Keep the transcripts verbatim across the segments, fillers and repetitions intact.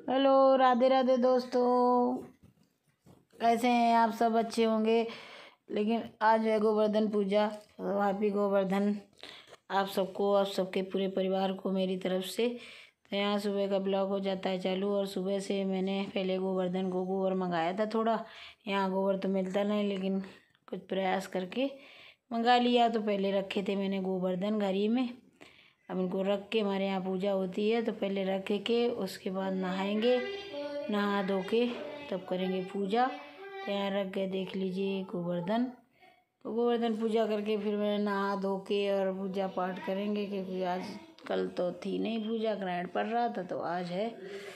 Hello, Radhe Radhe दोस्तों। कैसे हैं आप सब? अच्छे होंगे। लेकिन आज है गोवर्धन पूजा, तो हैप्पी गोवर्धन आप सबको, आप सबके पूरे परिवार को मेरी तरफ से। तो यहाँ सुबह का ब्लॉग हो जाता है चालू, और सुबह से मैंने पहले गोवर्धन को गोबर मंगाया था थोड़ा। यहाँ गोबर तो मिलता नहीं, लेकिन कुछ प्रयास करके मंगा लिया। तो पहले रखे थे मैंने गोवर्धन घर ही में। अब इनको रख के, हमारे यहाँ पूजा होती है तो पहले रख के उसके बाद नहाएंगे, नहा धो के तब करेंगे पूजा। तो यहाँ रख के देख लीजिए गोवर्धन। तो गोवर्धन पूजा करके फिर मैं नहा धो के और पूजा पाठ करेंगे, क्योंकि आज कल तो थी नहीं पूजा, ग्रहण पड़ रहा था, तो आज है।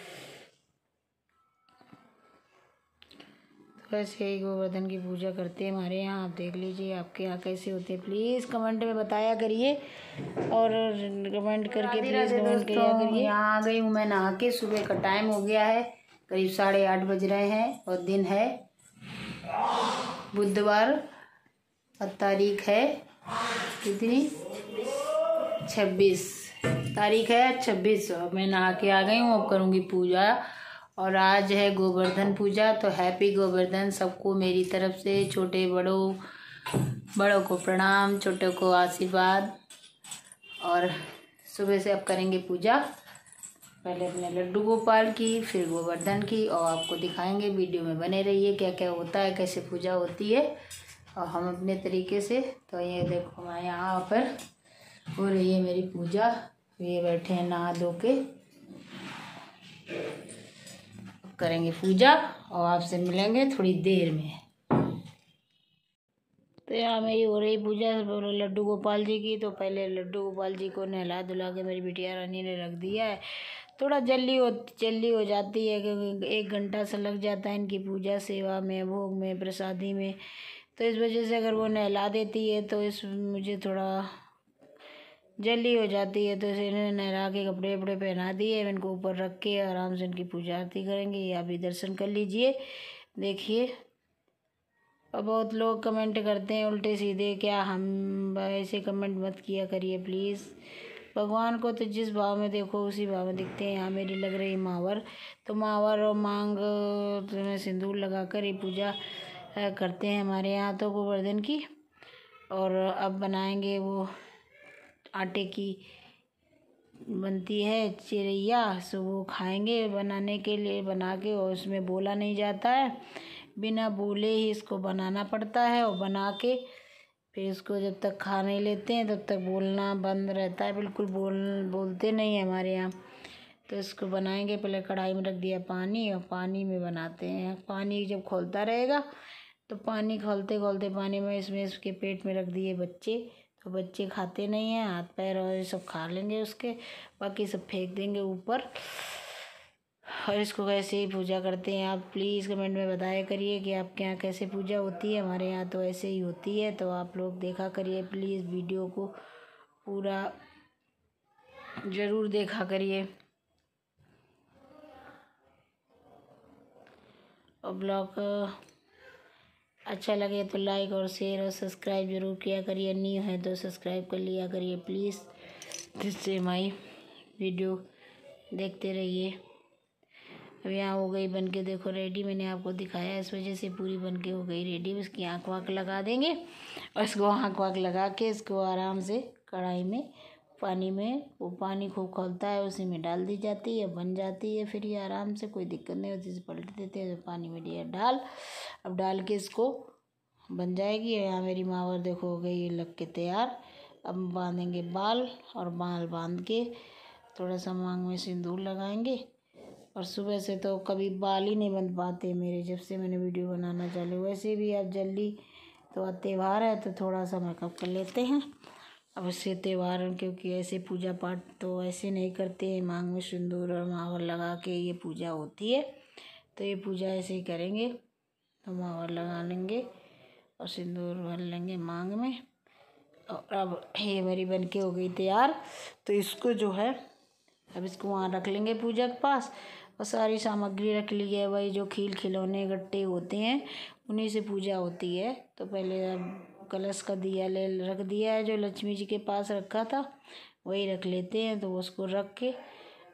वैसे ही गोवर्धन की पूजा करते हैं हमारे यहाँ। आप देख लीजिए आपके यहाँ कैसे होते हैं, प्लीज़ कमेंट में बताया करिए, और कमेंट करके प्लीज़ कमेंट किया करिए। यहाँ आ गई हूँ मैं नहा के। सुबह का टाइम हो गया है, करीब साढ़े आठ बज रहे हैं, और दिन है बुधवार, और तारीख है कितनी, छब्बीस तारीख है छब्बीस। मैं नहा के आ गई हूँ, अब करूँगी पूजा। और आज है गोवर्धन पूजा, तो हैप्पी गोवर्धन सबको मेरी तरफ से। छोटे बड़ों बड़ों को प्रणाम, छोटों को आशीर्वाद। और सुबह से अब करेंगे पूजा, पहले अपने लड्डू गोपाल की, फिर गोवर्धन की, और आपको दिखाएंगे। वीडियो में बने रहिए क्या क्या होता है, कैसे पूजा होती है, और हम अपने तरीके से। तो ये देखो मैं यहाँ पर हो रही है मेरी पूजा। ये बैठे हैं नहा धो के, करेंगे पूजा और आपसे मिलेंगे थोड़ी देर में। तो यहाँ मेरी हो रही पूजा लड्डू गोपाल जी की। तो पहले लड्डू गोपाल जी को नहला धुला के मेरी बिटिया रानी ने रख दिया है। थोड़ा जल्दी हो जल्दी हो जाती है, क्योंकि एक घंटा सा लग जाता है इनकी पूजा सेवा में, भोग में, प्रसादी में। तो इस वजह से अगर वो नहला देती है तो इस मुझे थोड़ा जल्दी हो जाती है। तो इसे नहला के कपड़े वपड़े पहना दिए, इनको ऊपर रख के आराम से इनकी पूजा आरती करेंगे। ये आप भी दर्शन कर लीजिए, देखिए। और बहुत लोग कमेंट करते हैं उल्टे सीधे, क्या हम ऐसे कमेंट मत किया करिए प्लीज़। भगवान को तो जिस भाव में देखो उसी भाव में दिखते हैं। यहाँ मेरी लग रही मावर, तो मावर और मांग में सिंदूर लगा कर ये पूजा करते हैं हमारे यहाँ तो गोवर्धन की। और अब बनाएंगे वो आटे की बनती है चिरैया, सो वो खाएंगे बनाने के लिए, बना के। और उसमें बोला नहीं जाता है, बिना बोले ही इसको बनाना पड़ता है। और बना के फिर इसको जब तक खा नहीं लेते हैं तब तक बोलना बंद रहता है, बिल्कुल बोल बोलते नहीं है हमारे यहाँ। तो इसको बनाएंगे, पहले कढ़ाई में रख दिया पानी, और पानी में बनाते हैं। पानी जब खौलता रहेगा तो पानी खौलते खौलते पानी में इसमें इसके पेट में रख दिए बच्चे। तो बच्चे खाते नहीं हैं, हाथ पैर और ये सब खा लेंगे उसके, बाकी सब फेंक देंगे ऊपर। और इसको कैसे ही पूजा करते हैं आप प्लीज़ कमेंट में बताया करिए कि आपके यहाँ कैसे पूजा होती है। हमारे यहाँ तो ऐसे ही होती है, तो आप लोग देखा करिए प्लीज़, वीडियो को पूरा ज़रूर देखा करिए। और ब्लॉग अच्छा लगे तो लाइक और शेयर और सब्सक्राइब जरूर किया करिए। न्यू है तो सब्सक्राइब कर लिया करिए प्लीज़, जिससे हमारी वीडियो देखते रहिए। अब यहाँ हो गई बन के, देखो रेडी, मैंने आपको दिखाया इस वजह से पूरी बन के हो गई रेडी। उसकी आँख वाँख लगा देंगे, और इसको आँख वाँख लगा के इसको आराम से कढ़ाई में पानी में, वो पानी खूब खौलता है उसी में डाल दी जाती है, बन जाती है। फिर ये आराम से, कोई दिक्कत नहीं होती, इसे पलट देते हैं तो पानी में दिया डाल। अब डाल के इसको बन जाएगी। यहाँ मेरी मावर देखो हो गई लग के तैयार। अब बांधेंगे बाल, और बाल बांध के थोड़ा सा मांग में सिंदूर लगाएंगे। और सुबह से तो कभी बाल ही नहीं बन पाते मेरे, जब से मैंने वीडियो बनाना चालू। वैसे भी अब जल्दी तो त्यौहार है तो थोड़ा सा मेकअप कर लेते हैं। अब इससे त्यौहार, क्योंकि ऐसे पूजा पाठ तो ऐसे नहीं करते हैं, मांग में सिंदूर और मावर लगा के ये पूजा होती है। तो ये पूजा ऐसे ही करेंगे, तो मावर लगा लेंगे और सिंदूर भर लेंगे मांग में। और अब ये मेरी बन के हो गई तैयार। तो इसको जो है, अब इसको वहाँ रख लेंगे पूजा के पास। और सारी सामग्री रख ली है, वही जो खील खिलौने गट्टे होते हैं उन्हीं से पूजा होती है। तो पहले अब कलश का दिया ले रख दिया है, जो लक्ष्मी जी के पास रखा था वही रख लेते हैं। तो उसको रख के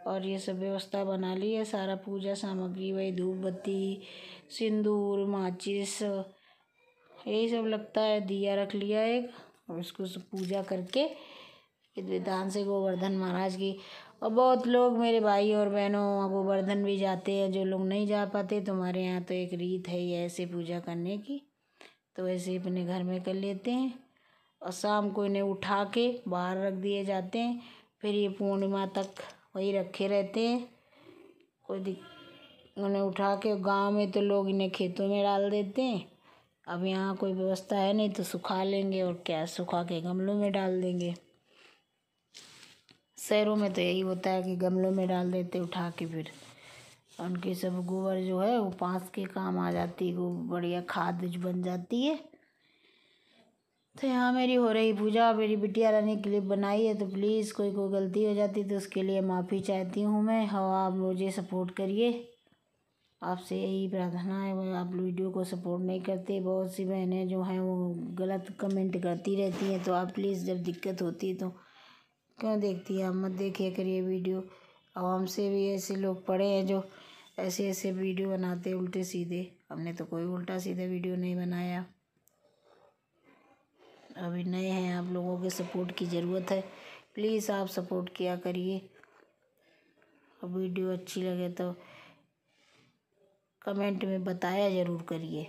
और ये सब व्यवस्था बना ली है। सारा पूजा सामग्री, वही धूप बत्ती, सिंदूर, माचिस, यही सब लगता है। दिया रख लिया एक, और उसको सब पूजा करके विधान से गोवर्धन महाराज की। और बहुत लोग मेरे भाई और बहनों गोवर्धन भी जाते हैं। जो लोग नहीं जा पाते, तुम्हारे यहाँ तो एक रीत है ये ऐसे पूजा करने की, तो ऐसे ही अपने घर में कर लेते हैं। और शाम को इन्हें उठा के बाहर रख दिए जाते हैं, फिर ये पूर्णिमा तक वही रखे रहते हैं। कोई दिक उन्हें उठा के, गांव में तो लोग इन्हें खेतों में डाल देते हैं। अब यहाँ कोई व्यवस्था है नहीं, तो सुखा लेंगे, और क्या, सुखा के गमलों में डाल देंगे। शहरों में तो यही होता है कि गमलों में डाल देते उठा के, फिर उनकी सब गोबर जो है वो पास के काम आ जाती है, वो बढ़िया खाद बन जाती है। तो यहाँ मेरी हो रही पूजा। मेरी बिटिया रानी क्लिप बनाई है, तो प्लीज़ कोई कोई गलती हो जाती तो उसके लिए माफ़ी चाहती हूँ मैं। हाँ, आप मुझे सपोर्ट करिए, आपसे यही प्रार्थना है। वो आप वीडियो को सपोर्ट नहीं करते, बहुत सी बहनें जो हैं वो गलत कमेंट करती रहती हैं। तो आप प्लीज़, जब दिक्कत होती है तो क्यों देखती है, आप मत देखिए करिए वीडियो। और हमसे भी ऐसे लोग पड़े हैं जो ऐसे ऐसे वीडियो बनाते उल्टे सीधे। हमने तो कोई उल्टा सीधा वीडियो नहीं बनाया। अभी नए हैं, आप लोगों के सपोर्ट की ज़रूरत है। प्लीज़ आप सपोर्ट किया करिए। और वीडियो अच्छी लगे तो कमेंट में बताया ज़रूर करिए।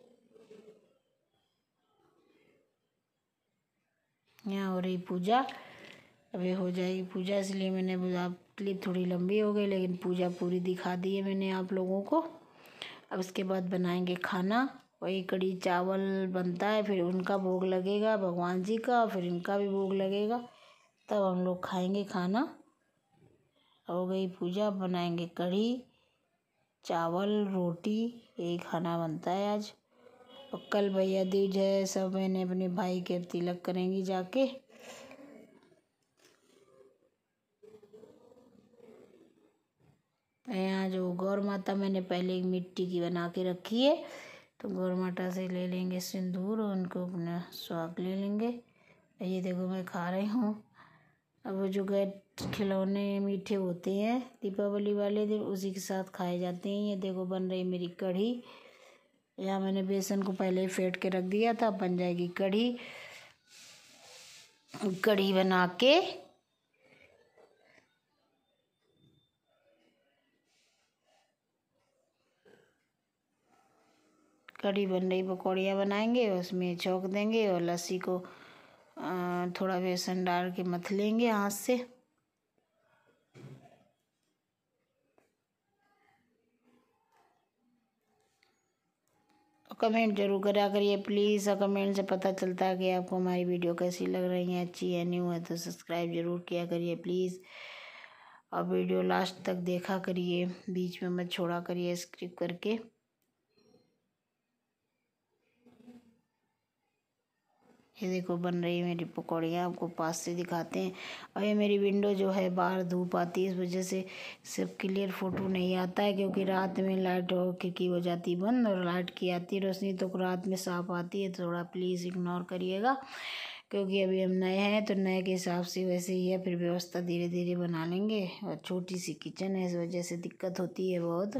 यहाँ हो रही पूजा, अभी हो जाएगी पूजा, इसलिए मैंने आप क्लिप थोड़ी लंबी हो गई, लेकिन पूजा पूरी दिखा दी है मैंने आप लोगों को। अब इसके बाद बनाएंगे खाना। वही कढ़ी चावल बनता है, फिर उनका भोग लगेगा भगवान जी का, फिर इनका भी भोग लगेगा, तब हम लोग खाएंगे खाना। हो गई पूजा, बनाएंगे कढ़ी चावल रोटी, यही खाना बनता है आज। और कल भैया दूज है, सब मैंने अपने भाई के तिलक करेंगी जाके। यहाँ जो गौर माता मैंने पहले एक मिट्टी की बना के रखी है, तो गौर माता से ले लेंगे सिंदूर और उनको अपना सुहाग ले लेंगे। ये देखो मैं खा रही हूँ। अब वो जो गए खिलौने मीठे होते हैं दीपावली वाले दिन, उसी के साथ खाए जाते हैं। ये देखो बन रही मेरी कढ़ी। यहाँ मैंने बेसन को पहले ही फेंट के रख दिया था, बन जाएगी कढ़ी। कढ़ी बना के कढ़ी बन रही, पकौड़ियाँ बनाएंगे, उसमें छौंक देंगे और लस्सी को थोड़ा बेसन डाल के मथ लेंगे हाथ से। कमेंट जरूर करा करिए प्लीज़। कमेंट से पता चलता है कि आपको हमारी वीडियो कैसी लग रही है, अच्छी है, न्यू है, तो सब्सक्राइब जरूर किया करिए प्लीज़। और वीडियो लास्ट तक देखा करिए, बीच में मत छोड़ा करिए स्किप करके। ये देखो बन रही है मेरी पकौड़ियाँ, आपको पास से दिखाते हैं। और ये मेरी विंडो जो है, बाहर धूप आती है, इस वजह से सिर्फ क्लियर फ़ोटो नहीं आता है, क्योंकि रात में लाइट और खिड़की हो जाती बंद, और लाइट की आती रोशनी तो रात में साफ आती है। थोड़ा प्लीज़ इग्नोर करिएगा, क्योंकि अभी हम नए हैं, तो नए के हिसाब से वैसे ही है, फिर व्यवस्था धीरे धीरे बना लेंगे। और छोटी सी किचन है, इस वजह से दिक्कत होती है बहुत।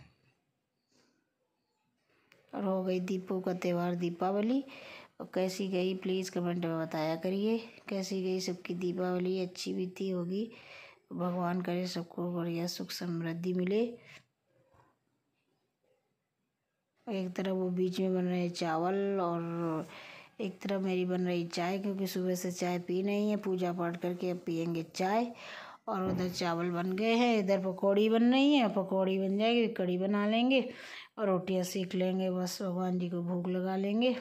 और हो गई दीपों का त्यौहार दीपावली। और कैसी गई प्लीज़ कमेंट में बताया करिए, कैसी गई सबकी दीपावली। अच्छी बीती होगी, भगवान करे सबको बढ़िया सुख समृद्धि मिले। एक तरफ वो बीच में बन रहे चावल, और एक तरफ मेरी बन रही चाय, क्योंकि सुबह से चाय पी नहीं है, पूजा पाठ करके अब पियेंगे चाय। और उधर चावल बन गए हैं, इधर पकौड़ी बन रही है, पकौड़ी बन जाएगी, कढ़ी बना लेंगे और रोटियां सेक लेंगे, बस भगवान जी को भोग लगा लेंगे।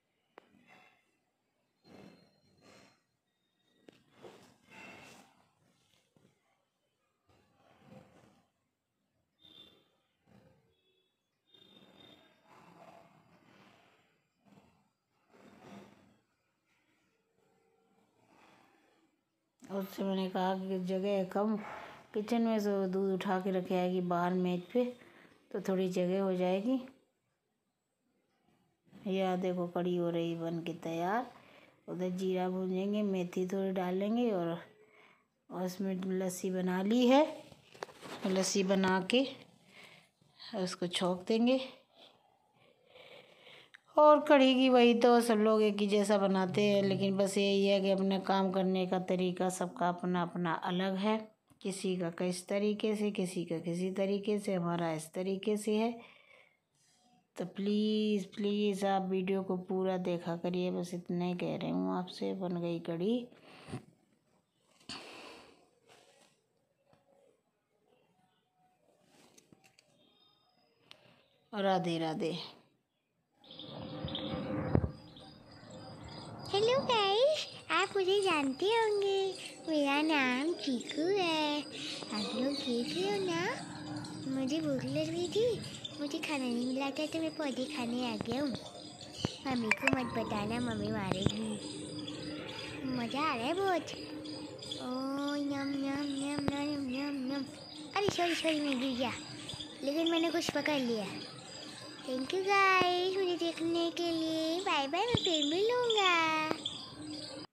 उससे मैंने कहा कि जगह है कम किचन में, से दूध उठा के रखे आएगी बाहर मेज पे, तो थोड़ी जगह हो जाएगी। यह देखो कढ़ी हो रही बन के तैयार। उधर जीरा भूनेंगे, मेथी थोड़ी डालेंगे, और उसमें लस्सी बना ली है। लस्सी बना के उसको छोंक देंगे। और कढ़ी की वही तो सब लोग एक ही जैसा बनाते हैं, लेकिन बस यही है कि अपने काम करने का तरीका सबका अपना अपना अलग है। किसी का किस तरीके से, किसी का किसी तरीके से, हमारा इस तरीके से है। तो प्लीज़ प्लीज़ आप वीडियो को पूरा देखा करिए, बस इतना ही कह रही हूँ आपसे। बन गई कढ़ी। राधे राधे। हेलो गाइस, आप मुझे जानते होंगे, मेरा नाम चीकू है। आप लोग देख रहे हो ना, मुझे भूख लग रही थी, मुझे खाना नहीं मिला था तो मैं पौधे खाने आ गया हूँ। मम्मी को मत बताना, मम्मी मारेगी। मज़ा आ रहा है बहुत। ओ यम यम यम यम यम यम। अरे सॉरी सॉरी, मैं गिर गया, लेकिन मैंने कुछ पकड़ लिया। थैंक यू गाइस मुझे देखने के लिए। बाय बाय, मैं फिर मिलूँगा।